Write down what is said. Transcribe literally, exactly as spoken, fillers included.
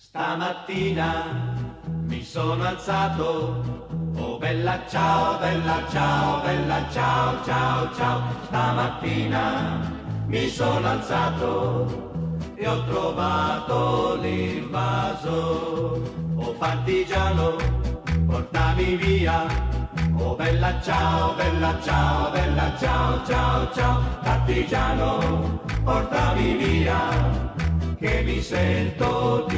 Stamattina mi sono alzato, oh bella ciao, bella ciao, bella ciao, ciao, ciao. Stamattina mi sono alzato e ho trovato l'invaso. Oh partigiano, portami via, oh bella ciao, bella ciao, bella ciao, ciao, ciao. Partigiano, portami via, che mi sento di